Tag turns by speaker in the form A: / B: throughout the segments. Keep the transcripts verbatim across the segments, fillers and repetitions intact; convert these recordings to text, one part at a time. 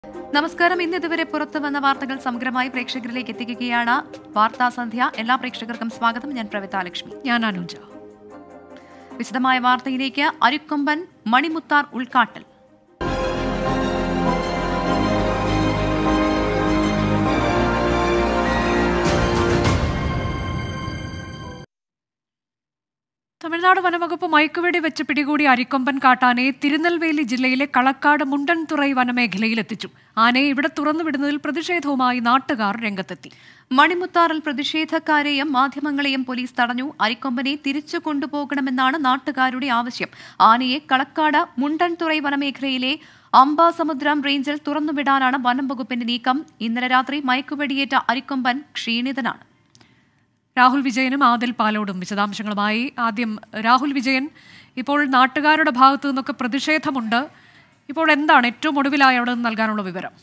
A: നമസ്കാരം. ഇന്ന് ഇതുവരെ പുറത്തു വന്ന വാർത്തകൾ സമഗ്രമായി പ്രേക്ഷകരിലേക്ക് എത്തിക്കുകയാണ് വാർത്താ സന്ധ്യ. എല്ലാ പ്രേക്ഷകർക്കും സ്വാഗതം. ഞാൻ പ്രവിത, ലക്ഷ്മി.
B: ഞാൻ അനുജ.
A: വിശദമായ വാർത്തയിലേക്ക്. അരിക്കൊമ്പൻ മണിമുത്താർ ഉൾക്കാട്ടൽ.
B: തമിഴ്നാട് വനവകുപ്പ് മയക്കുവെടി വെച്ച് പിടികൂടിയ അരിക്കൊമ്പൻ കാട്ടാനയെ തിരുനെൽവേലി ജില്ലയിലെ കളക്കാട് മുണ്ടൻതുറൈ വനമേഖലയിൽ എത്തിച്ചു. ആനയെ ഇവിടെ തുറന്നുവിടുന്നതിൽ പ്രതിഷേധവുമായി നാട്ടുകാർ രംഗത്തെത്തി.
A: മണിമുത്താറിൽ പ്രതിഷേധക്കാരെയും മാധ്യമങ്ങളെയും പോലീസ് തടഞ്ഞു. അരിക്കൊമ്പനെ തിരിച്ചു കൊണ്ടുപോകണമെന്നാണ് നാട്ടുകാരുടെ ആവശ്യം. ആനയെ കളക്കാട് മുണ്ടൻതുറൈ വനമേഖലയിലെ അംബാസമുദ്രം റേഞ്ചിൽ തുറന്നുവിടാനാണ് വനം വകുപ്പിന്റെ നീക്കം. ഇന്നലെ രാത്രി മയക്കുവെടിയേറ്റ അരിക്കൊമ്പൻ ക്ഷീണിതനാണ്.
B: രാഹുൽ വിജയനും ആദിൽ പാലോടും വിശദാംശങ്ങളുമായി. ആദ്യം രാഹുൽ വിജയൻ, ഇപ്പോൾ നാട്ടുകാരുടെ ഭാഗത്തു നിന്നൊക്കെ പ്രതിഷേധമുണ്ട്. ഇപ്പോൾ എന്താണ് ഏറ്റവും ഒടുവിലായി അവിടെ നിന്ന് നൽകാനുള്ള വിവരം?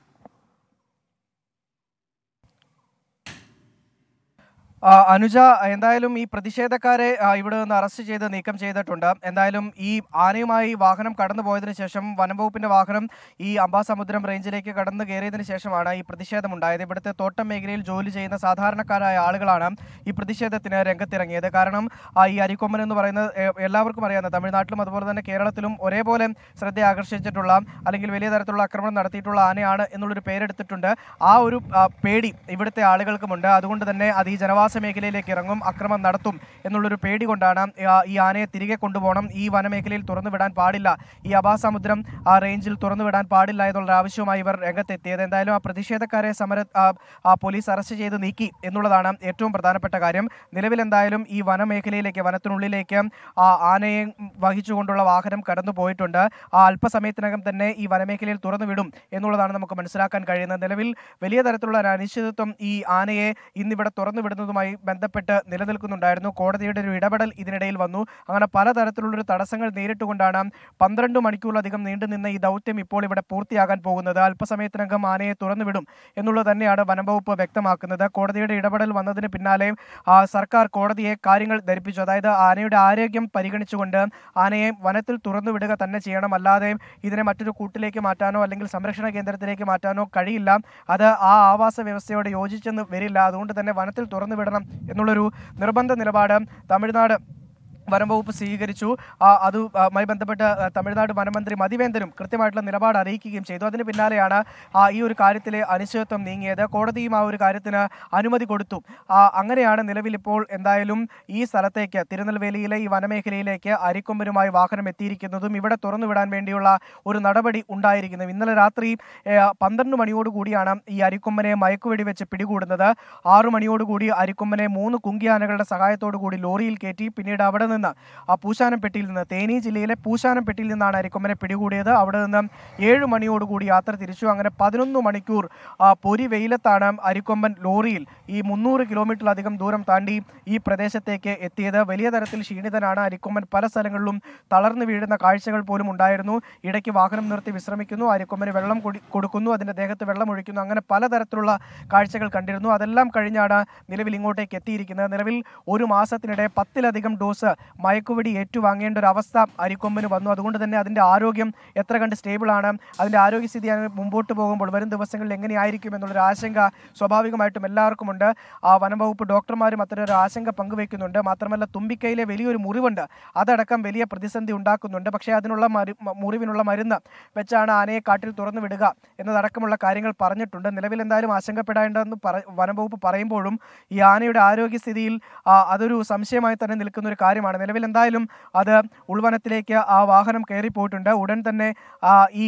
C: അനുജ, എന്തായാലും ഈ പ്രതിഷേധക്കാരെ ഇവിടെ നിന്ന് അറസ്റ്റ് ചെയ്ത് നീക്കം ചെയ്തിട്ടുണ്ട്. എന്തായാലും ഈ ആനയുമായി വാഹനം കടന്നു പോയതിനു ശേഷം വനംവകുപ്പിന്റെ വാഹനം ഈ അംബാസമുദ്രം റേഞ്ചിലേക്ക് കടന്നു കയറിയതിനു ശേഷമാണ് ഈ പ്രതിഷേധമുണ്ടായത്. ഇവിടുത്തെ തോട്ടം മേഖലയിൽ ജോലി ചെയ്യുന്ന സാധാരണക്കാരായ ആളുകളാണ് ഈ പ്രതിഷേധത്തിന് രംഗത്തിറങ്ങിയത്. കാരണം ഈ അരിക്കൊമ്പൻ എന്ന് പറയുന്നത് എല്ലാവർക്കും അറിയാവുന്ന, തമിഴ്നാട്ടിലും അതുപോലെ തന്നെ കേരളത്തിലും ഒരേപോലെ ശ്രദ്ധ ആകർഷിച്ചിട്ടുള്ള അല്ലെങ്കിൽ വലിയ തരത്തിലുള്ള ആക്രമണം നടത്തിയിട്ടുള്ള ആനയാണ് എന്നുള്ളൊരു പേരെടുത്തിട്ടുണ്ട്. ആ ഒരു പേടി ഇവിടുത്തെ ആളുകൾക്കുമുണ്ട്. അതുകൊണ്ട് തന്നെ അത് ഈ ജനവാസ മേഖലയിലേക്ക് ഇറങ്ങും, അക്രമം നടത്തും എന്നുള്ളൊരു പേടി കൊണ്ടാണ് ഈ ആനയെ തിരികെ കൊണ്ടുപോകണം, ഈ വനമേഖലയിൽ തുറന്നു വിടാൻ പാടില്ല, ഈ അംബാസമുദ്രം ആ റേഞ്ചിൽ തുറന്നു വിടാൻ പാടില്ല എന്നുള്ള ആവശ്യവുമായി ഇവർ രംഗത്തെത്തിയത്. എന്തായാലും ആ പ്രതിഷേധക്കാരെ സമര പോലീസ് അറസ്റ്റ് ചെയ്ത് നീക്കി എന്നുള്ളതാണ് ഏറ്റവും പ്രധാനപ്പെട്ട കാര്യം. നിലവിൽ എന്തായാലും ഈ വനമേഖലയിലേക്ക്, വനത്തിനുള്ളിലേക്ക് ആ ആനയെ വഹിച്ചുകൊണ്ടുള്ള വാഹനം കടന്നു പോയിട്ടുണ്ട്. ആ അല്പസമയത്തിനകം തന്നെ ഈ വനമേഖലയിൽ തുറന്നു വിടും എന്നുള്ളതാണ് നമുക്ക് മനസ്സിലാക്കാൻ കഴിയുന്നത്. നിലവിൽ വലിയ തരത്തിലുള്ള ഒരു അനിശ്ചിതത്വം ഈ ആനയെ ഇന്നിവിടെ തുറന്നു വിടുന്നതുമായി ബന്ധപ്പെട്ട് നിലനിൽക്കുന്നുണ്ടായിരുന്നു. കോടതിയുടെ ഒരു ഇടപെടൽ ഇതിനിടയിൽ വന്നു. അങ്ങനെ പലതരത്തിലുള്ളൊരു തടസ്സങ്ങൾ നേരിട്ടുകൊണ്ടാണ് പന്ത്രണ്ട് മണിക്കൂറിലധികം നീണ്ടുനിന്ന ഈ ദൗത്യം ഇപ്പോൾ ഇവിടെ പൂർത്തിയാകാൻ പോകുന്നത്. അല്പസമയത്തിനകം ആനയെ തുറന്നുവിടും എന്നുള്ളത് തന്നെയാണ് വനംവകുപ്പ് വ്യക്തമാക്കുന്നത്. കോടതിയുടെ ഇടപെടൽ വന്നതിന് പിന്നാലെ സർക്കാർ കോടതിയെ കാര്യങ്ങൾ ധരിപ്പിച്ചു. അതായത് ആനയുടെ ആരോഗ്യം പരിഗണിച്ചുകൊണ്ട് ആനയെ വനത്തിൽ തുറന്നുവിടുക തന്നെ ചെയ്യണം, അല്ലാതെ ഇതിനെ മറ്റൊരു കൂട്ടിലേക്ക് മാറ്റാനോ അല്ലെങ്കിൽ സംരക്ഷണ കേന്ദ്രത്തിലേക്ക് മാറ്റാനോ കഴിയില്ല. അത് ആ ആവാസ വ്യവസ്ഥയോട് യോജിച്ചെന്ന് വരില്ല. അതുകൊണ്ട് തന്നെ വനത്തിൽ തുറന്നുവിടണം എന്നുള്ളൊരു നിർബന്ധ നിലപാട് തമിഴ്നാട് വനംവകുപ്പ് സ്വീകരിച്ചു. അതുമായി ബന്ധപ്പെട്ട് തമിഴ്നാട് വനമന്ത്രി മതിവേന്ദനും കൃത്യമായിട്ടുള്ള നിലപാട് അറിയിക്കുകയും ചെയ്തു. അതിന് പിന്നാലെയാണ് ഈ ഒരു കാര്യത്തിലെ അനിശ്ചിതത്വം നീങ്ങിയത്. കോടതിയും ആ ഒരു കാര്യത്തിന് അനുമതി കൊടുത്തു. അങ്ങനെയാണ് നിലവിൽ ഇപ്പോൾ എന്തായാലും ഈ സ്ഥലത്തേക്ക്, തിരുനെൽവേലിയിലെ ഈ വനമേഖലയിലേക്ക് അരിക്കൊമ്പനുമായി വാഹനം എത്തിയിരിക്കുന്നതും ഇവിടെ തുറന്നുവിടാൻ വേണ്ടിയുള്ള ഒരു നടപടി ഉണ്ടായിരിക്കുന്നത്. ഇന്നലെ രാത്രി പന്ത്രണ്ട് മണിയോടുകൂടിയാണ് ഈ അരിക്കൊമ്പനെ മയക്കുവെടി വെച്ച് പിടികൂടുന്നത്. ആറു മണിയോടുകൂടി അരിക്കൊമ്പനെ മൂന്ന് കുങ്കിയാനകളുടെ സഹായത്തോടു കൂടി ലോറിയിൽ കയറ്റി പിന്നീട് അവിടെ നിന്ന് ആ പൂശാനംപെട്ടിയിൽ നിന്ന്, തേനി ജില്ലയിലെ പൂശാനംപെട്ടിയിൽ നിന്നാണ് അരിക്കൊമ്പനെ പിടികൂടിയത്. അവിടെ നിന്ന് ഏഴ് മണിയോടുകൂടി യാത്ര തിരിച്ചു. അങ്ങനെ പതിനൊന്ന് മണിക്കൂർ പൊരി വെയിലത്താണ് അരിക്കൊമ്പൻ ലോറിയിൽ ഈ മുന്നൂറ് കിലോമീറ്ററിലധികം ദൂരം താണ്ടി ഈ പ്രദേശത്തേക്ക് എത്തിയത്. വലിയ തരത്തിൽ ക്ഷീണിതനാണ് അരിക്കൊമ്പൻ. പല സ്ഥലങ്ങളിലും തളർന്നു വീഴുന്ന കാഴ്ചകൾ പോലും ഉണ്ടായിരുന്നു. ഇടയ്ക്ക് വാഹനം നിർത്തി വിശ്രമിക്കുന്നു, അരിക്കൊമ്പന് വെള്ളം കൊടുക്കുന്നു, അതിൻ്റെ ദേഹത്ത് വെള്ളം ഒഴിക്കുന്നു. അങ്ങനെ പലതരത്തിലുള്ള കാഴ്ചകൾ കണ്ടിരുന്നു. അതെല്ലാം കഴിഞ്ഞാണ് നിലവിൽ ഇങ്ങോട്ടേക്ക് എത്തിയിരിക്കുന്നത്. നിലവിൽ ഒരു മാസത്തിനിടെ പത്തിലധികം ഡോസ് മയക്കുവെടി ഏറ്റുവാങ്ങേണ്ട ഒരു അവസ്ഥ അരിക്കൊമ്പന് വന്നു. അതുകൊണ്ട് തന്നെ അതിൻ്റെ ആരോഗ്യം എത്ര കണ്ട് സ്റ്റേബിളാണ്, അതിൻ്റെ ആരോഗ്യസ്ഥിതി മുമ്പോട്ട് പോകുമ്പോൾ വരും ദിവസങ്ങളിൽ എങ്ങനെയായിരിക്കും എന്നുള്ളൊരു ആശങ്ക സ്വാഭാവികമായിട്ടും എല്ലാവർക്കും ഉണ്ട്. ആ വനംവകുപ്പ് ഡോക്ടർമാരും അത്തരമൊരു ആശങ്ക പങ്കുവയ്ക്കുന്നുണ്ട്. മാത്രമല്ല തുമ്പിക്കൈയിലെ വലിയൊരു മുറിവുണ്ട്, അതടക്കം വലിയ പ്രതിസന്ധി ഉണ്ടാക്കുന്നുണ്ട്. പക്ഷേ അതിനുള്ള മുറിവിനുള്ള മരുന്ന് വെച്ചാണ് ആനയെ കാട്ടിൽ തുറന്നു വിടുക എന്നതടക്കമുള്ള കാര്യങ്ങൾ പറഞ്ഞിട്ടുണ്ട്. നിലവിൽ എന്തായാലും ആശങ്കപ്പെടേണ്ടതെന്ന് വനംവകുപ്പ് പറയുമ്പോഴും ഈ ആനയുടെ ആരോഗ്യസ്ഥിതിയിൽ അതൊരു സംശയമായി തന്നെ നിൽക്കുന്ന ഒരു കാര്യമാണ്. നിലവിൽ എന്തായാലും അത് ഉൾവനത്തിലേക്ക് ആ വാഹനം കയറിപ്പോയിട്ടുണ്ട്. ഉടൻ തന്നെ ഈ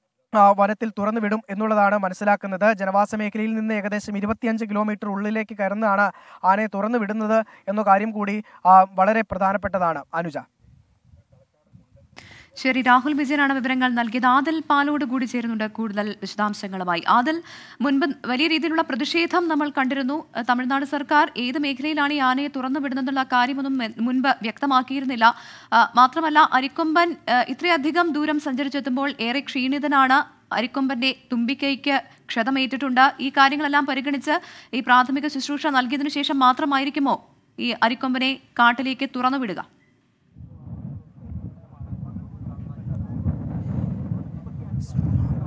C: വനത്തിൽ തുറന്നുവിടും എന്നുള്ളതാണ് മനസ്സിലാക്കുന്നത്. ജനവാസ മേഖലയിൽ നിന്ന് ഏകദേശം ഇരുപത്തിയഞ്ച് കിലോമീറ്റർ ഉള്ളിലേക്ക് കയറുന്നതാണ് ആനയെ തുറന്നു വിടുന്നത് എന്ന കാര്യം കൂടി വളരെ പ്രധാനപ്പെട്ടതാണ്. അനുജ.
A: ശരി, രാഹുൽ വിജയനാണ് വിവരങ്ങൾ നൽകിയത്. ആദിൽ പാലോട് കൂടി ചേരുന്നുണ്ട് കൂടുതൽ വിശദാംശങ്ങളുമായി. ആദിൽ, മുൻപ് വലിയ രീതിയിലുള്ള പ്രതിഷേധം നമ്മൾ കണ്ടിരുന്നു. തമിഴ്നാട് സർക്കാർ ഏത് മേഖലയിലാണ് ഈ ആനയെ തുറന്നു വിടുന്നതെന്നുള്ള കാര്യമൊന്നും മുൻപ് വ്യക്തമാക്കിയിരുന്നില്ല. മാത്രമല്ല അരിക്കൊമ്പൻ ഇത്രയധികം ദൂരം സഞ്ചരിച്ചെത്തുമ്പോൾ ഏറെ ക്ഷീണിതനാണ്. അരിക്കൊമ്പന്റെ തുമ്പിക്കൈക്ക് ക്ഷതമേറ്റിട്ടുണ്ട്. ഈ കാര്യങ്ങളെല്ലാം പരിഗണിച്ച് ഈ പ്രാഥമിക ശുശ്രൂഷ നൽകിയതിനു ശേഷം മാത്രമായിരിക്കുമോ ഈ അരിക്കൊമ്പനെ കാട്ടിലേക്ക് തുറന്നുവിടുക?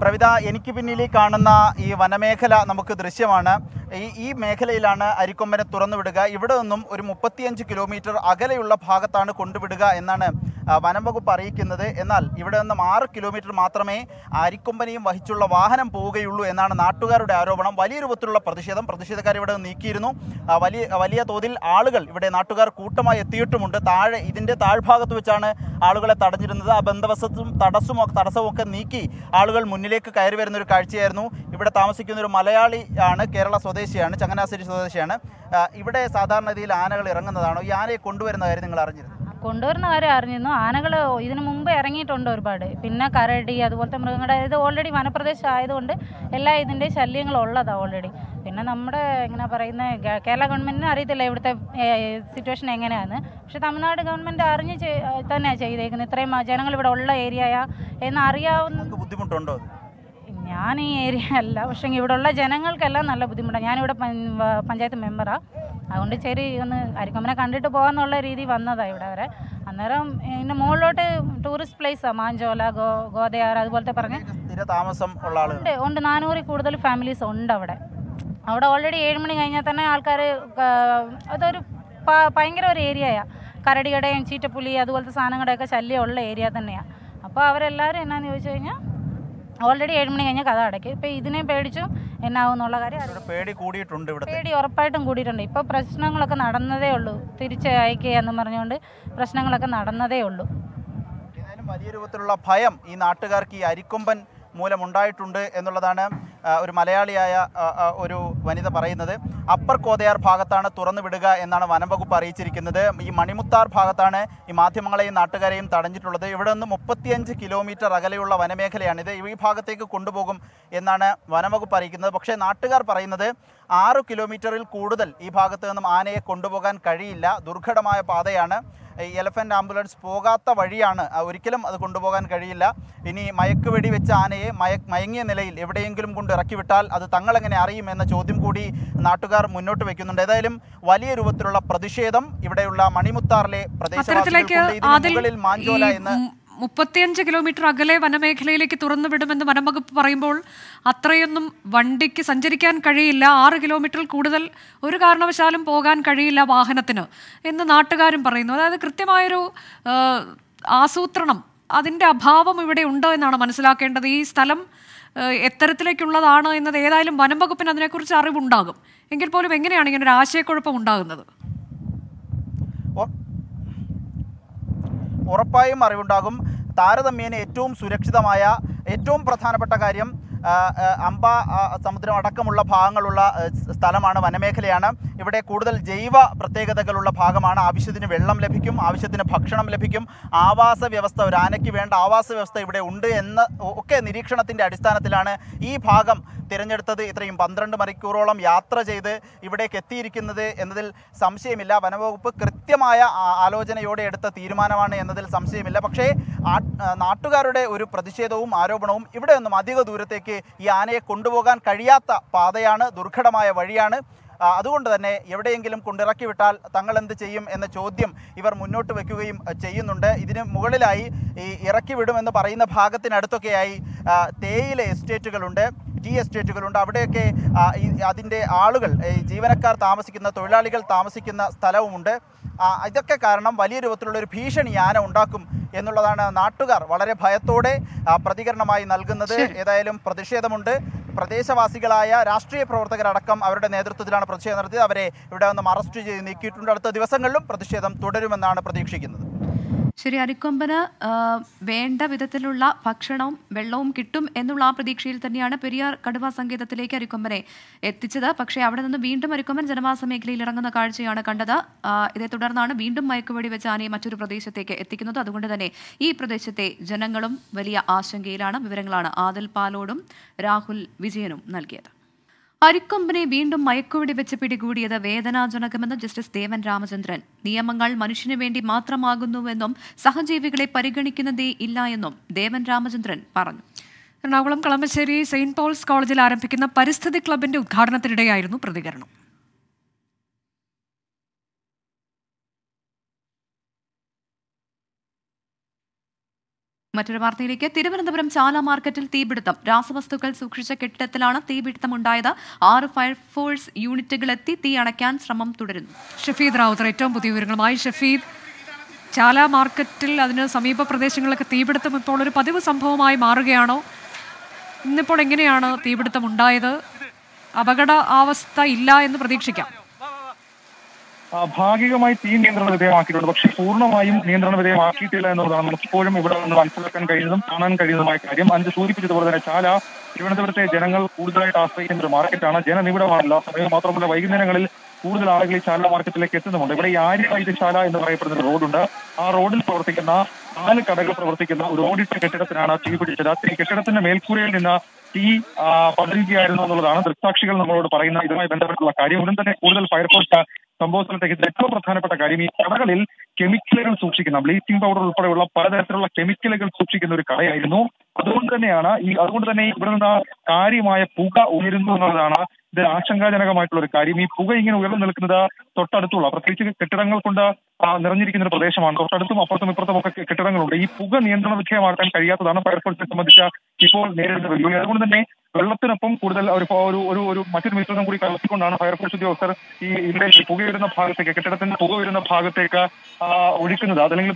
D: പ്രവിത, എനിക്ക് പിന്നിൽ കാണുന്ന ഈ വനമേഖല നമുക്ക് ദൃശ്യമാണ്. ഈ ഈ മേഖലയിലാണ് അരിക്കൊമ്പനെ തുറന്നു വിടുക. ഇവിടെ നിന്നും ഒരു മുപ്പത്തിയഞ്ച് കിലോമീറ്റർ അകലെയുള്ള ഭാഗത്താണ് കൊണ്ടുവിടുക എന്നാണ് വനം വകുപ്പ് അറിയിക്കുന്നത്. എന്നാൽ ഇവിടെ നിന്നും ആറ് കിലോമീറ്റർ മാത്രമേ അരിക്കൊമ്പനെയും വഹിച്ചുള്ള വാഹനം പോവുകയുള്ളൂ എന്നാണ് നാട്ടുകാരുടെ ആരോപണം. വലിയ രൂപത്തിലുള്ള പ്രതിഷേധം പ്രതിഷേധക്കാർ ഇവിടെ നീക്കിയിരുന്നു. വലിയ വലിയ തോതിൽ ആളുകൾ ഇവിടെ നാട്ടുകാർ കൂട്ടമായി എത്തിയിട്ടുമുണ്ട്. താഴെ ഇതിൻ്റെ താഴ്ഭാഗത്ത് വെച്ചാണ് ആളുകളെ തടഞ്ഞിരുന്നത്. ആ ബന്ധവസത്തും തടസ്സും തടസ്സവും ഒക്കെ നീക്കി ആളുകൾ മുന്നിലേക്ക് കയറി വരുന്ന ഒരു കാഴ്ചയായിരുന്നു. ഇവിടെ താമസിക്കുന്ന ഒരു മലയാളി ആണ്, കേരള സ്വദേശിയാണ്, ചങ്ങനാശ്ശേരി സ്വദേശിയാണ്. ഇവിടെ സാധാരണ രീതിയിൽ ആനകൾ ഇറങ്ങുന്നതാണോ? ഈ ആനയെ കൊണ്ടുവരുന്ന കാര്യം നിങ്ങൾ അറിഞ്ഞിരുന്നു?
E: കൊണ്ടുവരുന്ന കാര്യം അറിഞ്ഞിരുന്നു. ആനകൾ ഇതിനു മുമ്പ് ഇറങ്ങിയിട്ടുണ്ട് ഒരുപാട്. പിന്നെ കരടി, അതുപോലത്തെ മൃഗങ്ങളുടെ ഇത് ഓൾറെഡി വനപ്രദേശം ആയതുകൊണ്ട് എല്ലാ ഇതിൻ്റെ ശല്യങ്ങളും ഉള്ളതാണ് ഓൾറെഡി. പിന്നെ നമ്മുടെ എങ്ങനെ പറയുന്ന കേരള ഗവൺമെൻറ്റിന് അറിയത്തില്ല ഇവിടുത്തെ സിറ്റുവേഷൻ എങ്ങനെയാണ്. പക്ഷെ തമിഴ്നാട് ഗവൺമെൻറ് അറിഞ്ഞ് തന്നെയാണ് ചെയ്തേക്കുന്നത്. ഇത്രയും ജനങ്ങൾ ഇവിടെ ഉള്ള ഏരിയയാ എന്ന് അറിയാവുന്ന.
D: ബുദ്ധിമുട്ടുണ്ടോ?
E: ഞാൻ ഈ ഏരിയ അല്ല, പക്ഷേ ഇവിടെ ഉള്ള ജനങ്ങൾക്കെല്ലാം നല്ല ബുദ്ധിമുട്ടാണ്. ഞാനിവിടെ പഞ്ചായത്ത് മെമ്പറാണ്. അതുകൊണ്ട് ശരി ഒന്ന് അരിക്കൊമ്പനെ കണ്ടിട്ട് പോകാന്നുള്ള രീതി വന്നതാണ് ഇവിടെ വരെ. അന്നേരം ഇതിൻ്റെ മുകളിലോട്ട് ടൂറിസ്റ്റ് പ്ലേസാണ് മാഞ്ചോല, ഗോ ഗോദയാർ അതുപോലത്തെ പറഞ്ഞ്
D: താമസം ഉള്ള
E: ഉണ്ട് ഉണ്ട് നാനൂറിൽ കൂടുതൽ ഫാമിലീസ് ഉണ്ട് അവിടെ. അവിടെ ഓൾറെഡി ഏഴ് മണി കഴിഞ്ഞാൽ തന്നെ ആൾക്കാർ അതൊരു ഭയങ്കര ഒരു ഏരിയയാണ്. കരടിയുടെയും ചീറ്റപ്പുലി അതുപോലത്തെ സാധനങ്ങളുടെയൊക്കെ ശല്യമുള്ള ഏരിയ തന്നെയാണ്. അപ്പോൾ അവരെല്ലാവരും എന്നാന്ന് ചോദിച്ചു കഴിഞ്ഞാൽ ഓൾറെഡി ഏഴ് മണി കഴിഞ്ഞാൽ കഥ അടയ്ക്കും. ഇപ്പോൾ ഇതിനെ പേടിച്ചും എന്നാവും എന്നുള്ള കാര്യം
D: പേടി കൂടിയിട്ടുണ്ട്.
E: പേടി ഉറപ്പായിട്ടും കൂടിയിട്ടുണ്ട്. ഇപ്പോൾ പ്രശ്നങ്ങളൊക്കെ നടന്നതേ ഉള്ളൂ. തിരിച്ച് അയക്കുക എന്ന് പറഞ്ഞുകൊണ്ട് പ്രശ്നങ്ങളൊക്കെ നടന്നതേ ഉള്ളൂ.
D: ഏതായാലും വലിയ രൂപത്തിലുള്ള ഭയം ഈ നാട്ടുകാർക്ക് ഈ അരിക്കൊമ്പൻ മൂലമുണ്ടായിട്ടുണ്ട് എന്നുള്ളതാണ് ഒരു മലയാളിയായ ഒരു വനിത പറയുന്നത്. അപ്പർ കോതയാർ ഭാഗത്താണ് തുറന്നു വിടുക എന്നാണ് വനം വകുപ്പ് അറിയിച്ചിരിക്കുന്നത്. ഈ മണിമുത്താർ ഭാഗത്താണ് ഈ മാധ്യമങ്ങളെയും നാട്ടുകാരെയും തടഞ്ഞിട്ടുള്ളത്. ഇവിടെ നിന്ന് മുപ്പത്തിയഞ്ച് കിലോമീറ്റർ അകലെയുള്ള വനമേഖലയാണിത്. ഈ ഭാഗത്തേക്ക് കൊണ്ടുപോകും എന്നാണ് വനം വകുപ്പ് അറിയിക്കുന്നത്. പക്ഷേ നാട്ടുകാർ പറയുന്നത് ആറ് കിലോമീറ്ററിൽ കൂടുതൽ ഈ ഭാഗത്ത് നിന്നും ആനയെ കൊണ്ടുപോകാൻ കഴിയില്ല. ദുർഘടമായ പാതയാണ്. എലഫൻ്റ് ആംബുലൻസ് പോകാത്ത വഴിയാണ്. ഒരിക്കലും അത് കൊണ്ടുപോകാൻ കഴിയില്ല. ഇനി മയക്കുവെടി വെച്ച ആനയെ മയ മയങ്ങിയ നിലയിൽ എവിടെയെങ്കിലും കൊണ്ട് ഇറക്കി വിട്ടാൽ അത് തങ്ങളെങ്ങനെ അറിയും എന്ന ചോദ്യം കൂടി നാട്ടുകാർ മുന്നോട്ട് വെക്കുന്നുണ്ട്. ഏതായാലും വലിയ രൂപത്തിലുള്ള പ്രതിഷേധം ഇവിടെയുള്ള മണിമുത്താറിലെ പ്രദേശവാസികൾക്കുള്ളിൽ മാഞ്ചോല എന്ന്
B: മുപ്പത്തിയഞ്ച് കിലോമീറ്റർ അകലെ വനമേഖലയിലേക്ക് തുറന്നുവിടുമെന്ന് വനംവകുപ്പ് പറയുമ്പോൾ അത്രയൊന്നും വണ്ടിക്ക് സഞ്ചരിക്കാൻ കഴിയില്ല. ആറ് കിലോമീറ്ററിൽ കൂടുതൽ ഒരു കാരണവശാലും പോകാൻ കഴിയില്ല വാഹനത്തിന് എന്ന് നാട്ടുകാരും പറയുന്നു. അതായത് കൃത്യമായൊരു ആസൂത്രണം, അതിൻ്റെ അഭാവം ഇവിടെ ഉണ്ടോ എന്നാണ് മനസ്സിലാക്കേണ്ടത്. ഈ സ്ഥലം എത്തരത്തിലേക്കുള്ളതാണ് എന്നത് ഏതായാലും വനംവകുപ്പിന് അതിനെക്കുറിച്ച് അറിവുണ്ടാകും. എങ്കിൽ പോലും എങ്ങനെയാണ് ഇങ്ങനെ ഒരു ആശയക്കുഴപ്പം ഉണ്ടാകുന്നത്?
D: ഉറപ്പായും അറിവുണ്ടാകും. താരതമ്യേന ഏറ്റവും സുരക്ഷിതമായ ഏറ്റവും പ്രധാനപ്പെട്ട കാര്യം അമ്പ സമുദ്രം അടക്കമുള്ള ഭാഗങ്ങളുള്ള സ്ഥലമാണ്, വനമേഖലയാണ്. ഇവിടെ കൂടുതൽ ജൈവ പ്രത്യേകതകളുള്ള ഭാഗമാണ്. ആവശ്യത്തിന് വെള്ളം ലഭിക്കും, ആവശ്യത്തിന് ഭക്ഷണം ലഭിക്കും, ആവാസ വ്യവസ്ഥ, ഒരു ആനയ്ക്ക് വേണ്ട ആവാസ വ്യവസ്ഥ ഇവിടെ ഉണ്ട് എന്ന ഒക്കെ നിരീക്ഷണത്തിൻ്റെ അടിസ്ഥാനത്തിലാണ് ഈ ഭാഗം തിരഞ്ഞെടുത്തത്. ഇത്രയും പന്ത്രണ്ട് മണിക്കൂറോളം യാത്ര ചെയ്ത് ഇവിടേക്ക് എത്തിയിരിക്കുന്നത് എന്നതിൽ സംശയമില്ല. വനവകുപ്പ് കൃത്യമായ ആലോചനയോടെ എടുത്ത തീരുമാനമാണ് എന്നതിൽ സംശയമില്ല. പക്ഷേ നാട്ടുകാരുടെ ഒരു പ്രതിഷേധവും ആരോപണവും ഇവിടെ നിന്നും അധിക ദൂരത്തേക്ക് ഈ ആനയെ കൊണ്ടുപോകാൻ കഴിയാത്ത പാതയാണ്, ദുർഘടമായ വഴിയാണ്. അതുകൊണ്ട് തന്നെ എവിടെയെങ്കിലും കൊണ്ടിറക്കി വിട്ടാൽ തങ്ങൾ എന്ത് ചെയ്യും എന്ന ചോദ്യം ഇവർ മുന്നോട്ട് വയ്ക്കുകയും ചെയ്യുന്നുണ്ട്. ഇതിന് മുകളിലായി ഈ ഇറക്കി വിടുമെന്ന് പറയുന്ന ഭാഗത്തിനടുത്തൊക്കെയായി തേയില എസ്റ്റേറ്റുകളുണ്ട്, ടീ എസ്റ്റേറ്റുകളുണ്ട്. അവിടെയൊക്കെ അതിൻ്റെ ആളുകൾ, ജീവനക്കാർ താമസിക്കുന്ന, തൊഴിലാളികൾ താമസിക്കുന്ന സ്ഥലവുമുണ്ട്. ഇതൊക്കെ കാരണം വലിയ രൂപത്തിലുള്ള ഒരു ഭീഷണി ആന ഉണ്ടാക്കും എന്നുള്ളതാണ് നാട്ടുകാർ വളരെ ഭയത്തോടെ പ്രതികരണമായി നൽകുന്നത്. ഏതായാലും പ്രതിഷേധമുണ്ട്. പ്രദേശവാസികളായ രാഷ്ട്രീയ പ്രവർത്തകരടക്കം അവരുടെ നേതൃത്വത്തിലാണ് പ്രതിഷേധം നടത്തിയത്. അവരെ ഇവിടെ നിന്നും അറസ്റ്റ് ചെയ്ത് നീക്കിയിട്ടുണ്ട്. അടുത്ത ദിവസങ്ങളിലും പ്രതിഷേധം തുടരുമെന്നാണ് പ്രതീക്ഷിക്കുന്നത്.
A: ശരി, അരിക്കൊമ്പന് വേണ്ട വിധത്തിലുള്ള ഭക്ഷണവും വെള്ളവും കിട്ടും എന്നുള്ള ആ പ്രതീക്ഷയിൽ തന്നെയാണ് പെരിയാർ കടുവ സങ്കേതത്തിലേക്ക് അരിക്കൊമ്പനെ എത്തിച്ചത്. പക്ഷേ അവിടെ നിന്ന് വീണ്ടും അരിക്കൊമ്പൻ ജനവാസ മേഖലയിൽ ഇറങ്ങുന്ന കാഴ്ചയാണ് കണ്ടത്. ഇതേ തുടർന്നാണ് വീണ്ടും മയക്കുവെടി വെച്ച് ആനയെ മറ്റൊരു പ്രദേശത്തേക്ക് എത്തിക്കുന്നത്. അതുകൊണ്ട് തന്നെ ഈ പ്രദേശത്തെ ജനങ്ങളും വലിയ ആശങ്കയിലാണ്. വിവരങ്ങളാണ് ആദിൽ പാലോടും രാഹുൽ വിജയനും നൽകിയത്. അരിക്കൊമ്പനെ വീണ്ടും മയക്കുവെടി വെച്ച് പിടികൂടിയത് വേദനാജനകമെന്ന് ജസ്റ്റിസ് ദേവൻ രാമചന്ദ്രൻ. നിയമങ്ങൾ മനുഷ്യന് വേണ്ടി മാത്രമാകുന്നുവെന്നും സഹജീവികളെ പരിഗണിക്കുന്നതേ ഇല്ല എന്നും ദേവൻ രാമചന്ദ്രൻ പറഞ്ഞു.
B: എറണാകുളം കളമശ്ശേരി സെയിന്റ് പോൾസ് കോളേജിൽ ആരംഭിക്കുന്ന പരിസ്ഥിതി ക്ലബിന്റെ ഉദ്ഘാടനത്തിനിടെയായിരുന്നു പ്രതികരണം.
A: മറ്റൊരു വാർത്തയിലേക്ക്. തിരുവനന്തപുരം ചാല മാർക്കറ്റിൽ തീപിടുത്തം. രാസവസ്തുക്കൾ സൂക്ഷിച്ച കെട്ടിടത്തിലാണ് തീപിടുത്തമുണ്ടായത്. ആറ് ഫയർഫോഴ്സ് യൂണിറ്റുകളെത്തി തീ അണയ്ക്കാൻ ശ്രമം തുടരുന്നു.
B: ഷഫീദ് റാവുത്തർ ഏറ്റവും പുതിയ വിവരങ്ങളുമായി. ഷഫീദ്, ചാല മാർക്കറ്റിൽ അതിന് സമീപ പ്രദേശങ്ങളിലൊക്കെ തീപിടുത്തം ഇപ്പോൾ ഒരു പതിവ് സംഭവമായി മാറുകയാണോ? ഇന്നിപ്പോൾ എങ്ങനെയാണ് തീപിടുത്തം ഉണ്ടായത്? അപകട അവസ്ഥ ഇല്ല എന്ന് പ്രതീക്ഷിക്കാം.
F: ഭാഗികമായി തീ നിയന്ത്രണ വിധേയമാക്കിയിട്ടുണ്ട്, പക്ഷെ പൂർണ്ണമായും നിയന്ത്രണ വിധേയമാക്കിയിട്ടില്ല എന്നുള്ളതാണ് നമുക്കിപ്പോഴും ഇവിടെ നിന്ന് മനസ്സിലാക്കാൻ കഴിയുന്നതും കാണാൻ കഴിയുന്നതുമായ കാര്യം. അഞ്ച് സൂചിപ്പിച്ചതുപോലെ തന്നെ ചാല തിരുവനന്തപുരത്തെ ജനങ്ങൾ കൂടുതലായിട്ട് ആശ്രയിക്കുന്ന ഒരു മാർക്കറ്റാണ്. ജനനിബിഡമാണല്ലോ. സമയം മാത്രമല്ല, വൈകുന്നേരങ്ങളിൽ കൂടുതൽ ആളുകൾ ഈ ചാല മാർക്കറ്റിലേക്ക് എത്തുന്നുമുണ്ട്. ഇവിടെ ഈ ആര്യ വൈദ്യശാല എന്ന് പറയപ്പെടുന്ന റോഡുണ്ട്. ആ റോഡിൽ പ്രവർത്തിക്കുന്ന നാല് കടകൾ പ്രവർത്തിക്കുന്ന ഒരു ഓടിട്ട കെട്ടിടത്തിനാണ് തീ പിടിച്ചത്. ഈ കെട്ടിടത്തിന്റെ മേൽക്കൂരയിൽ നിന്ന് തീ പടരുകയായിരുന്നു എന്നുള്ളതാണ് ദൃക്സാക്ഷികൾ നമ്മളോട് പറയുന്ന ഇതുമായി ബന്ധപ്പെട്ടുള്ള കാര്യം. ഉടൻ തന്നെ കൂടുതൽ ഫയർഫോഴ്സ് സംഭവ സ്ഥലത്തേക്ക്. ഏറ്റവും പ്രധാനപ്പെട്ട കാര്യം, ഈ കടകളിൽ കെമിക്കലുകൾ സൂക്ഷിക്കുന്ന ബ്ലീച്ചിങ് പൗഡർ ഉൾപ്പെടെയുള്ള പലതരത്തിലുള്ള കെമിക്കലുകൾ സൂക്ഷിക്കുന്ന ഒരു കടയായിരുന്നു. അതുകൊണ്ട് തന്നെയാണ് ഈ അതുകൊണ്ട് തന്നെ ഇവിടെ നിന്ന് കാര്യമായ പുക ഉയരുന്നു എന്നുള്ളതാണ് ഇത് ആശങ്കാജനകമായിട്ടുള്ള ഒരു കാര്യം. ഈ പുക ഇങ്ങനെ ഉയർന്നു നിൽക്കുന്നത് തൊട്ടടുത്തുള്ള, പ്രത്യേകിച്ച് കെട്ടിടങ്ങൾ കൊണ്ട് നിറഞ്ഞിരിക്കുന്ന ഒരു പ്രദേശമാണ്. തൊട്ടടുത്തും അപ്പുറത്തും ഇപ്പുറത്തും ഒക്കെ കെട്ടിടങ്ങളുണ്ട്. ഈ പുക നിയന്ത്രണ വിധേയമാക്കാൻ കഴിയാത്തതാണ് ഫയർഫോഴ്സിനെ സംബന്ധിച്ച ഇപ്പോൾ നേരിടുന്ന വെല്ലുവിളി. അതുകൊണ്ട് തന്നെ വെള്ളത്തിനൊപ്പം കൂടുതൽ ഒരു ഒരു ഒരു മറ്റൊരു മിശ്രിതം കൂടി കലർത്തിക്കൊണ്ടാണ് ഫയർഫോഴ്സ് ഉദ്യോഗസ്ഥർ ഈ ഇവിടെ പുക വരുന്ന ഭാഗത്തേക്ക്, കെട്ടിടത്തിന്റെ പുക വരുന്ന ഭാഗത്തേക്ക് ഒഴിക്കുന്നത്, അതല്ലെങ്കിൽ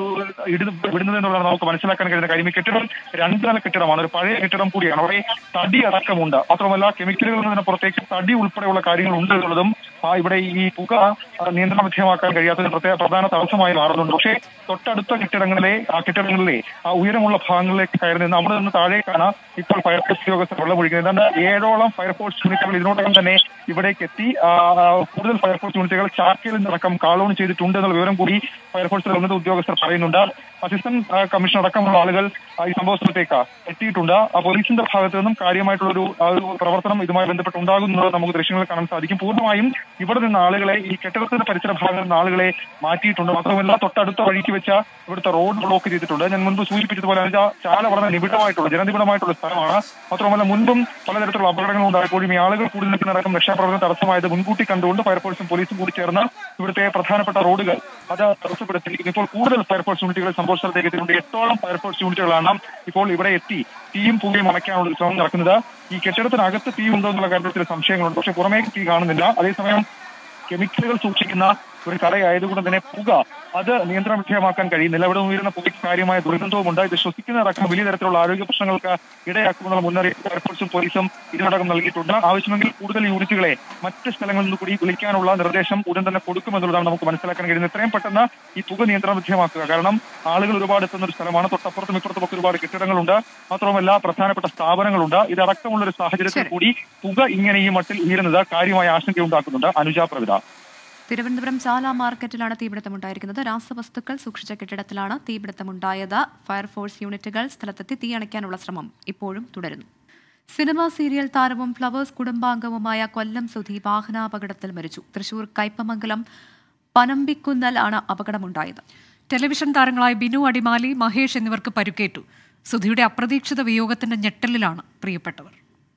F: വിടുന്നത് എന്നുള്ളതാണ് നമുക്ക് മനസ്സിലാക്കാൻ കഴിയുന്ന കാര്യം. ഈ കെട്ടിടം രണ്ട് നില കെട്ടിടമാണ്, ഒരു പഴയ കെട്ടിടം കൂടിയാണ്. അവിടെ തടി അടക്കമുണ്ട്. മാത്രമല്ല കെമിക്കലുകളിൽ നിന്ന് പുറത്തേക്ക് തടി ഉൾപ്പെടെയുള്ള കാര്യങ്ങൾ ഉണ്ട് എന്നുള്ളതും ഇവിടെ ഈ പുക നിയന്ത്രണ വിധേയമാക്കാൻ കഴിയാത്തതിന് പ്രത്യേക പ്രധാന തടസ്സമായി മാറുന്നുണ്ട്. പക്ഷേ തൊട്ടടുത്ത കെട്ടിടങ്ങളിലെ ആ കെട്ടിടങ്ങളിലെ ആ ഉയരമുള്ള ഭാഗങ്ങളിലേക്ക് കയറി നിന്ന് അവിടെ നിന്ന് താഴേക്കാണ് ഇപ്പോൾ ഫയർഫോഴ്സ് ഉദ്യോഗസ്ഥർ വെള്ളമൊഴിക്കുന്നത്. ഏതാണ്ട് ഏഴോളം ഫയർഫോഴ്സ് യൂണിറ്റുകൾ ഇതിനോടകം തന്നെ ഇവിടേക്ക് എത്തി. കൂടുതൽ ഫയർഫോഴ്സ് യൂണിറ്റുകൾ ചാർക്കിൽ നിന്നടക്കം കാളോൺ ചെയ്തിട്ടുണ്ട് എന്നുള്ള വിവരം കൂടി ഫയർഫോഴ്സിലെ ഉന്നത ഉദ്യോഗസ്ഥർ പറയുന്നുണ്ട്. അസിസ്റ്റന്റ് കമ്മീഷണർ അടക്കമുള്ള ആളുകൾ ഈ സംഭവ സ്ഥലത്തേക്ക് എത്തിയിട്ടുണ്ട്. പോലീസിന്റെ ഭാഗത്തു നിന്നും കാര്യമായിട്ടുള്ള ഒരു പ്രവർത്തനം ഇതുമായി ബന്ധപ്പെട്ട് ഉണ്ടാകുന്നത് നമുക്ക് ദൃശ്യങ്ങളിൽ കാണാൻ സാധിക്കും. പൂർണ്ണമായും ഇവിടെ നിന്ന് ആളുകളെ, ഈ കെട്ടിടത്തിന്റെ പരിസര ഭാഗങ്ങളിൽ നിന്ന് ആളുകളെ മാറ്റിയിട്ടുണ്ട്. മാത്രമല്ല തൊട്ടടുത്ത വഴിക്ക് വെച്ച ഇവിടുത്തെ റോഡ് ബ്ലോക്ക് ചെയ്തിട്ടുണ്ട്. ഞാൻ മുൻപ് സൂചിപ്പിച്ചതുപോലെ ചാല വളരെ നിബിഡമായിട്ടുള്ള ജനനിബിഡമായിട്ടുള്ള സ്ഥലമാണ്. മാത്രമല്ല മുൻപും പലതരത്തിലുള്ള അപകടങ്ങൾ ഉണ്ടായപ്പോഴും ഈ ആളുകൾ കൂടി നിൽക്കുന്നതടക്കം രക്ഷാപ്രവർത്തനം തടസ്സമായത് മുൻകൂട്ടി കണ്ടുകൊണ്ട് ഫയർഫോഴ്സും പോലീസും കൂടി ചേർന്ന് ഇവിടുത്തെ പ്രധാനപ്പെട്ട റോഡുകൾ അത് തടസ്സപ്പെടുത്തി ഇപ്പോൾ കൂടുതൽ ഫയർഫോഴ്സ് യൂണിറ്റുകൾ സംഭവ സ്ഥലത്തേക്ക് എത്തിയിട്ടുണ്ട്. എട്ടോളം ഫയർഫോഴ്സ് യൂണിറ്റുകളാണ് ഇപ്പോൾ ഇവിടെ എത്തി തീയും പുകയും അണയ്ക്കാനുള്ള ശ്രമം നടക്കുന്നത്. ഈ കെട്ടിടത്തിനകത്ത് തീ ഉണ്ടോ എന്നുള്ള കാര്യത്തിൽ സംശയങ്ങളുണ്ട്, പക്ഷെ പുറമേക്ക് തീ കാണുന്നില്ല. അതേസമയം കെമിക്കലുകൾ സൂക്ഷിക്കുന്ന ഒരു കടയായതുകൊണ്ട് തന്നെ പുക അത് നിയന്ത്രണ വിധേയമാക്കാൻ കഴിയുന്നില്ല. ഇവിടെ ഉയരുന്ന പുകയ്ക്ക് കാര്യമായ ദുർഗന്ധവുമുണ്ട്. ഇത് ശ്വസിക്കുന്നതടക്കം വലിയ തരത്തിലുള്ള ആരോഗ്യ പ്രശ്നങ്ങൾക്ക് ഇടയാക്കുമെന്നുള്ള മുന്നറിയിപ്പ് ഫയർഫോഴ്സും പോലീസും ഇതിനോടകം നൽകിയിട്ടുണ്ട്. ആവശ്യമെങ്കിൽ കൂടുതൽ യൂണിറ്റുകളെ മറ്റ് സ്ഥലങ്ങളിൽ നിന്ന് കൂടി വിളിക്കാനുള്ള നിർദ്ദേശം ഉടൻ തന്നെ കൊടുക്കുമെന്നുള്ളതാണ് നമുക്ക് മനസ്സിലാക്കാൻ കഴിയുന്നത്. എത്രയും പെട്ടെന്ന് ഈ പുക നിയന്ത്രണ വിധേയമാക്കുക. കാരണം ആളുകൾ ഒരുപാട് എത്തുന്ന ഒരു സ്ഥലമാണ്. തൊട്ടപ്പുറത്തും ഇപ്പുറത്തും ഒക്കെ ഒരുപാട് കെട്ടിടങ്ങളുണ്ട്. മാത്രമല്ല പ്രധാനപ്പെട്ട സ്ഥാപനങ്ങളുണ്ട്. ഇതടക്കമുള്ള ഒരു സാഹചര്യത്തിൽ കൂടി പുക ഇങ്ങനെ ഈ മട്ടിൽ ഉയരുന്നത് കാര്യമായ ആശങ്കയുണ്ടാക്കുന്നുണ്ട്. അനുജ, പ്രവിത.
A: തിരുവനന്തപുരം ചാല മാർക്കറ്റിലാണ് തീപിടുത്തമുണ്ടായിരിക്കുന്നത്. രാസവസ്തുക്കൾ സൂക്ഷിച്ച കെട്ടിടത്തിലാണ് തീപിടുത്തമുണ്ടായത്. ഫയർഫോഴ്സ് യൂണിറ്റുകൾ സ്ഥലത്തെത്തി തീയണയ്ക്കാനുള്ള ശ്രമം ഇപ്പോഴും തുടരുന്നു. സിനിമാ സീരിയൽ താരവും ഫ്ലവേഴ്സ് കുടുംബാംഗവുമായ കൊല്ലം സുധി വാഹനാപകടത്തിൽ മരിച്ചു. തൃശൂർ കയ്പമംഗലം പനമ്പിക്കുന്നൽ ആണ് അപകടമുണ്ടായത്.
B: ടെലിവിഷൻ താരങ്ങളായ ബിനു അടിമാലി, മഹേഷ് എന്നിവർക്ക് പരുക്കേറ്റു. സുധിയുടെ അപ്രതീക്ഷിത വിയോഗത്തിന്റെ ഞെട്ടലിലാണ് പ്രിയപ്പെട്ടവർ.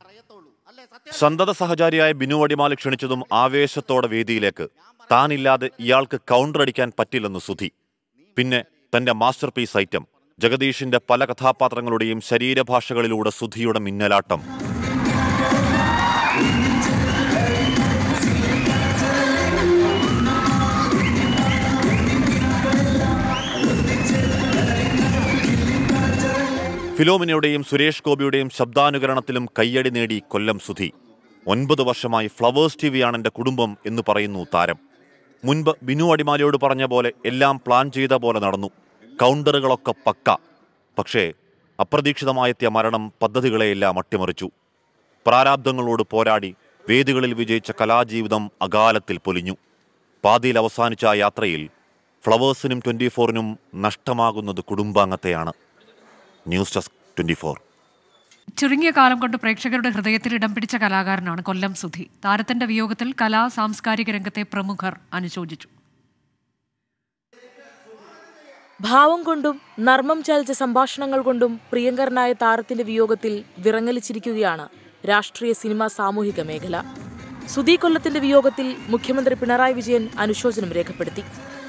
G: സന്തത സഹചാരിയായ ബിനു അടിമാലി ക്ഷണിച്ചതും ആവേശത്തോടെ വേദിയിലേക്ക്. താനില്ലാതെ ഇയാൾക്ക് കൗണ്ടർ അടിക്കാൻ പറ്റില്ലെന്ന് സുധി. പിന്നെ തന്റെ മാസ്റ്റർ പീസ് ഐറ്റം ജഗദീഷിന്റെ പല കഥാപാത്രങ്ങളുടെയും ശരീരഭാഷകളിലൂടെ സുധിയുടെ മിന്നലാട്ടം. ഫിലോമിനയുടെയും സുരേഷ് ഗോപിയുടെയും ശബ്ദാനുകരണത്തിലും കയ്യടി നേടി കൊല്ലം സുധി. ഒൻപത് വർഷമായി ഫ്ലവേഴ്സ് ടി വിയാണ് എൻ്റെ കുടുംബം എന്ന് പറയുന്നു താരം. മുൻപ് ബിനു അടിമാലിയോട് പറഞ്ഞ പോലെ എല്ലാം പ്ലാൻ ചെയ്ത പോലെ നടന്നു. കൗണ്ടറുകളൊക്കെ പക്ക. പക്ഷേ അപ്രതീക്ഷിതമായെത്തിയ മരണം പദ്ധതികളെയെല്ലാം അട്ടിമറിച്ചു. പ്രാരാബ്ദങ്ങളോട് പോരാടി വേദികളിൽ വിജയിച്ച കലാജീവിതം അകാലത്തിൽ പൊലിഞ്ഞു. പാതിയിൽ അവസാനിച്ച ആ യാത്രയിൽ ഫ്ലവേഴ്സിനും ട്വന്റി ഫോറിനും നഷ്ടമാകുന്നത് കുടുംബാംഗത്തെയാണ്. News desk twenty four.
B: ചുരുങ്ങിയ കാലം കൊണ്ട് പ്രേക്ഷകരുടെ ഹൃദയത്തിൽ ഇടം പിടിച്ച കലാകാരനാണ് കൊല്ലം സുധി. താരത്തിന്റെ വിയോഗത്തിൽ കലാ സാംസ്കാരിക രംഗത്തെ പ്രമുഖർ അനുശോചിച്ചു.
H: ഭാവം കൊണ്ടും നർമ്മം ചാലിച്ച സംഭാഷണങ്ങൾ കൊണ്ടും പ്രിയങ്കരനായ താരത്തിന്റെ വിയോഗത്തിൽ വിറങ്ങലിച്ചിരിക്കുകയാണ് രാഷ്ട്രീയ സിനിമാ സാമൂഹിക മേഖല. സുധി കൊല്ലത്തിന്റെ വിയോഗത്തിൽ മുഖ്യമന്ത്രി പിണറായി വിജയൻ അനുശോചനം രേഖപ്പെടുത്തി.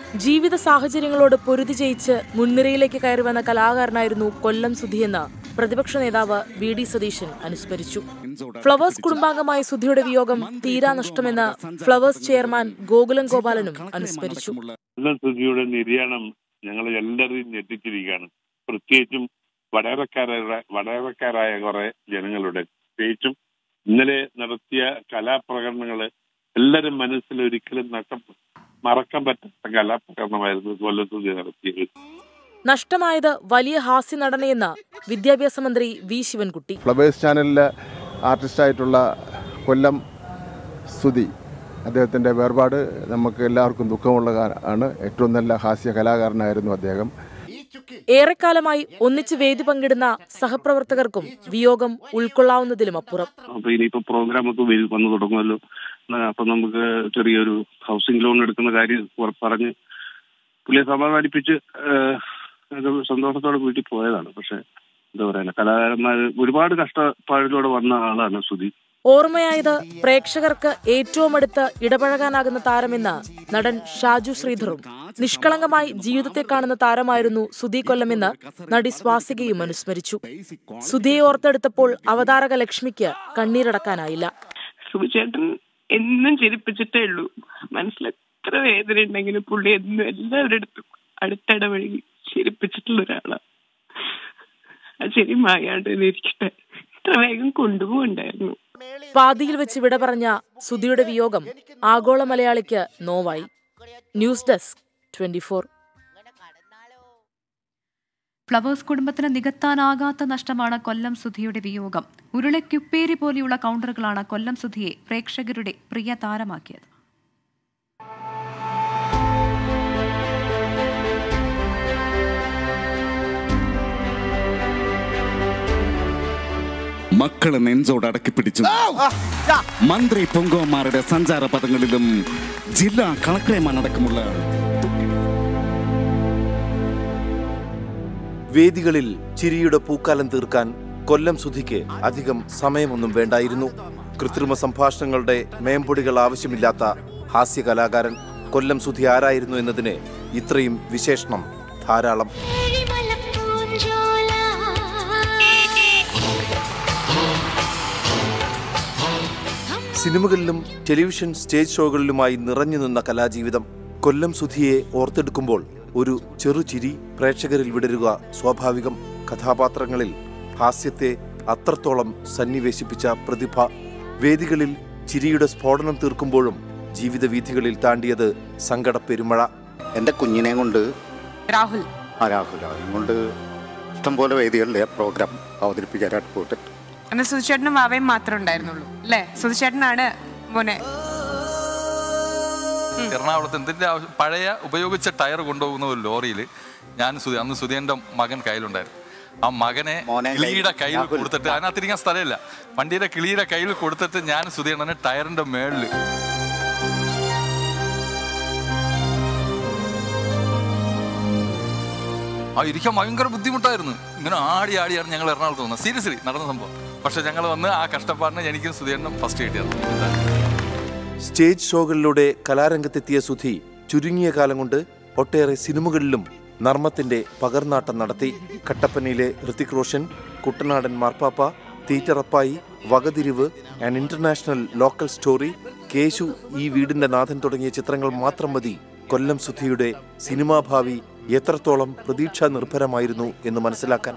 H: ജീവിത സാഹചര്യങ്ങളോട് പൊരുതി ജയിച്ച് മുൻനിരയിലേക്ക് കയറി വന്ന കലാകാരനായിരുന്നു കൊല്ലം സുധിയെന്ന് പ്രതിപക്ഷ നേതാവ് വി ഡി സതീശൻ അനുസ്മരിച്ചു. ഫ്ലവേഴ്സ് കുടുംബാംഗമായ സുധിയുടെ വിയോഗം തീരാ നഷ്ടമെന്ന് ഫ്ലവേഴ്സ് ചെയർമാൻ ഗോകുലം ഗോപാലനും അനുസ്മരിച്ചു.
I: സുധിയുടെ നിര്യാണം ഞങ്ങൾ എല്ലാവരെയും ഞെട്ടിച്ചിരിക്കുകയാണ്. പ്രത്യേകിച്ചും വടകരക്കാരായ വടകരക്കാരായ കുറെ ജനങ്ങളുടെ, പ്രത്യേകിച്ചും ഇന്നലെ നടത്തിയ കലാപ്രകടനങ്ങള് എല്ലാവരും മനസ്സിൽ ഒരിക്കലും നഷ്ടം മറക്കാൻ പറ്റാത്ത കലാപ്രകടനമായിരുന്നു കൊല്ലം സുധി നടത്തിയത്.
H: നഷ്ടമായത് വലിയ ഹാസ്യ നടനെയെന്ന് വിദ്യാഭ്യാസ മന്ത്രി വി ശിവൻകുട്ടി.
J: ഫ്ലവേഴ്സ് ചാനലിലെ ആർട്ടിസ്റ്റായിട്ടുള്ള കൊല്ലം സുധി, അദ്ദേഹത്തിൻ്റെ വേർപാട് നമുക്ക് എല്ലാവർക്കും ദുഃഖമുള്ള ആണ്. ഏറ്റവും നല്ല ഹാസ്യ കലാകാരനായിരുന്നു അദ്ദേഹം.
H: ഏറെക്കാലമായി ഒന്നിച്ച് വേദി പങ്കിടുന്ന സഹപ്രവർത്തകർക്കും വിയോഗം ഉൾക്കൊള്ളാവുന്നതിലും അപ്പുറം.
I: അപ്പൊ ഇനിയിപ്പോ പ്രോഗ്രാം ഒക്കെ വന്നു തുടങ്ങുമല്ലോ. അപ്പൊ നമുക്ക് ചെറിയൊരു ഹൗസിംഗ് ലോൺ എടുക്കുന്ന കാര്യം പറഞ്ഞ് പുള്ളിയെ സമാധാനിപ്പിച്ച് സന്തോഷത്തോടെ വീട്ടിൽ പോയതാണ്. പക്ഷെ എന്താ പറയാ, കലാകാരന്മാർ ഒരുപാട് കഷ്ടപ്പാടിലൂടെ വന്ന ആളാണ് സുധി.
H: ഓർമ്മയായത് പ്രേക്ഷകർക്ക് ഏറ്റവും അടുത്ത് ഇടപഴകാനാകുന്ന താരമെന്ന് നടൻ ഷാജു ശ്രീധറും നിഷ്കളങ്കമായി ജീവിതത്തെ കാണുന്ന താരമായിരുന്നു സുധി കൊല്ലമെന്ന് നടി സ്വാസികയും അനുസ്മരിച്ചു. സുധിയെ ഓർത്തെടുത്തപ്പോൾ അവതാരക ലക്ഷ്മിക്ക് കണ്ണീരടക്കാനായില്ല.
K: സുധിചേട്ടൻ എന്നും ചിരിപ്പിച്ചിട്ടേ ഉള്ളൂ. മനസ്സിൽ എത്ര വേദന ഉണ്ടെങ്കിലും പുള്ളി എന്നും എല്ലാവരുടെ അടുത്തും അടുത്തിടപഴകി ചിരിപ്പിച്ചിട്ടുള്ള ഒരാളാണ്. ആ ചിരി മായാണ്ട് ഇരിക്കട്ടെ, ഇത്ര വേഗം കൊണ്ടുപോകുണ്ടായിരുന്നു.
H: പാതിയിൽ വെച്ച് വിട പറഞ്ഞ സുധിയുടെ വിയോഗം ആഗോള മലയാളിക്ക് നോവായി. News desk twenty four.
A: Flowers കുടുംബത്തിന് നികത്താനാകാത്ത നഷ്ടമാണ് കൊല്ലം സുധിയുടെ വിയോഗം. ഉരുളക്കുപ്പേരി പോലെയുള്ള കൗണ്ടറുകളാണ് കൊല്ലം സുധിയെ പ്രേക്ഷകരുടെ പ്രിയ താരമാക്കിയത്.
L: മക്കളെ നെഞ്ചോട് അടക്കി പിടിച്ചു മന്ത്രി പൊങ്കോമാരുടെ സഞ്ചാര പദങ്ങളിലും ജില്ലാ കളക്ടർമാരടക്കമുള്ള
M: വേദികളിൽ ചിരിയുടെ പൂക്കാലം തീർക്കാൻ കൊല്ലം സുധിക്ക് അധികം സമയമൊന്നും വേണ്ടായിരുന്നു. കൃത്രിമ സംഭാഷണങ്ങളുടെ മേമ്പൊടികൾ ആവശ്യമില്ലാത്ത ഹാസ്യ കലാകാരൻ കൊല്ലം സുധി ആരായിരുന്നു എന്നതിന് ഇത്രയും വിശേഷണം ധാരാളം. സിനിമകളിലും ടെലിവിഷൻ സ്റ്റേജ് ഷോകളിലുമായി നിറഞ്ഞു നിന്ന കലാജീവിതം. കൊല്ലം സുധിയെ ഓർത്തെടുക്കുമ്പോൾ ഒരു ചെറുചിരി പ്രേക്ഷകരിൽ വിടരുക സ്വാഭാവികം. കഥാപാത്രങ്ങളിൽ ഹാസ്യത്തെ അത്രത്തോളം സന്നിവേശിപ്പിച്ച പ്രതിഭ. വേദികളിൽ ചിരിയുടെ സ്ഫോടനം തീർക്കുമ്പോഴും ജീവിത വീഥികളിൽ താണ്ടിയത് സങ്കട പെരുമഴ.
N: എൻ്റെ കുഞ്ഞിനെ കൊണ്ട്
B: രാഹുൽ
N: ആ രാഹുൽ കൊണ്ട് ഇഷ്ടംപോലെ വേദികളിലെ പ്രോഗ്രാം അവതരിപ്പിക്കാനായിട്ട് പോയിട്ട്
K: അന്ന് സുധിച്ചേട്ടനും വാവയും മാത്രമേ ഉണ്ടായിരുന്നുള്ളൂ അല്ലേ? സുധിച്ചേട്ടനാണ് മോനെ.
O: എറണാകുളത്ത് എന്തിൻ്റെ ആവശ്യം, പഴയ ഉപയോഗിച്ച ടയർ കൊണ്ടുപോകുന്ന ഒരു ലോറിയിൽ ഞാൻ സുധി അന്ന് സുധീൻ്റെ മകൻ കയ്യിലുണ്ടായിരുന്നു. ആ മകനെ കിളിയുടെ കയ്യിൽ കൊടുത്തിട്ട്, അതിനകത്തിരിക്കാൻ സ്ഥലമില്ല, വണ്ടിയുടെ കിളിയുടെ കയ്യിൽ കൊടുത്തിട്ട് ഞാൻ സുധീണ്ണനെ ടയറിൻ്റെ മേളിൽ ആ ഇരിക്കാൻ ഭയങ്കര ബുദ്ധിമുട്ടായിരുന്നു. ഇങ്ങനെ ആടി ആടിയാണ് ഞങ്ങൾ എറണാകുളത്ത് വന്നത്. സീരിയസ്ലി നടന്ന സംഭവം. പക്ഷെ ഞങ്ങൾ വന്ന് ആ കഷ്ടപ്പാടിന് എനിക്കും സുധീണ്ണും ഫസ്റ്റ് കിട്ടിയത്.
M: സ്റ്റേജ് ഷോകളിലൂടെ കലാരംഗത്തെത്തിയ സുധി ചുരുങ്ങിയ കാലം കൊണ്ട് ഒട്ടേറെ സിനിമകളിലും നർമ്മത്തിന്റെ പകർനാട്ടം നടത്തി. കട്ടപ്പനയിലെ Hrithik Roshan, Kuttanadan Marpappa, Theettarappai, Vakathirivu, an international local story, Keshu, ഈ വീടിന്റെ നാഥൻ തുടങ്ങിയ ചിത്രങ്ങൾ മാത്രം മതി കൊല്ലം സുധിയുടെ സിനിമാ ഭാവി എത്രത്തോളം പ്രതീക്ഷാ നിർഭരമായിരുന്നു എന്ന് മനസ്സിലാക്കാൻ.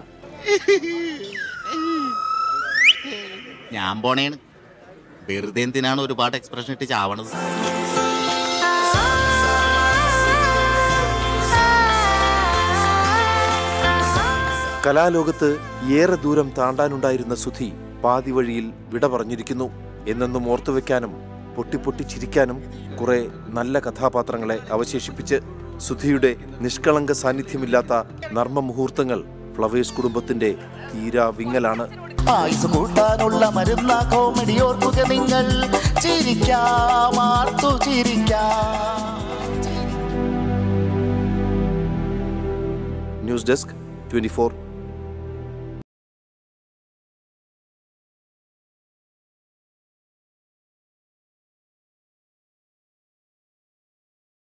N: ഞാൻ പോണേണ്, വെറുതെ എന്തിനാണ് ഒരുപാട് എക്സ്പ്രഷൻ ഇട്ട് ചാവണത്.
M: കലാലോകത്ത് ഏറെ ദൂരം താണ്ടാനുണ്ടായിരുന്ന സുധി പാതി വഴിയിൽ വിട പറഞ്ഞിരിക്കുന്നു. എന്നെന്നും ഓർത്തുവെക്കാനും പൊട്ടിപ്പൊട്ടി ചിരിക്കാനും കുറെ നല്ല കഥാപാത്രങ്ങളെ അവശേഷിപ്പിച്ച് സുധിയുടെ നിഷ്കളങ്ക സാന്നിധ്യമില്ലാത്ത നർമ്മ മുഹൂർത്തങ്ങൾ ഫ്ലവേഴ്സ് കുടുംബത്തിന്റെ തീരാ വിങ്ങലാണ്.
P: ആയുസ് കൂട്ടാനുള്ള മരുന്ന കോമഡി ഓർക്കുക നിങ്ങൾ. ചിരിക്കാം, ആർത്തു ചിരിക്കാം.
M: News desk twenty four.